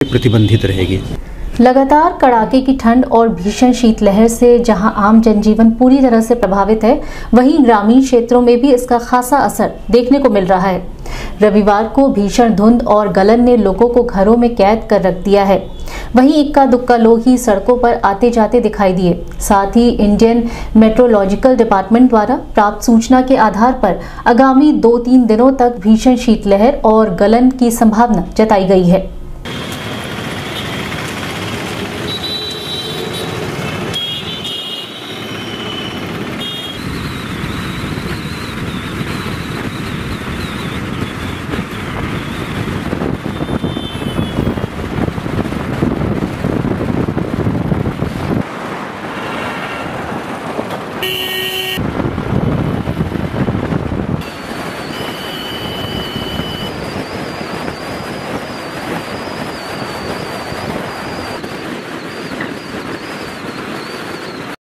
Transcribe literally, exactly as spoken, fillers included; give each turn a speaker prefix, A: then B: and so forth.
A: प्रतिबंधित रहेगी।
B: लगातार कड़ाके की ठंड और भीषण शीतलहर से जहां आम जनजीवन पूरी तरह से प्रभावित है, वहीं ग्रामीण क्षेत्रों में भी इसका खासा असर देखने को मिल रहा है। रविवार को भीषण धुंध और गलन ने लोगों को घरों में कैद कर रख दिया है। वहीं इक्का दुक्का लोग ही सड़कों पर आते जाते दिखाई दिए। साथ ही इंडियन मेट्रोलॉजिकल डिपार्टमेंट द्वारा प्राप्त सूचना के आधार पर आगामी दो तीन दिनों तक भीषण शीतलहर और गलन की संभावना जताई गई है।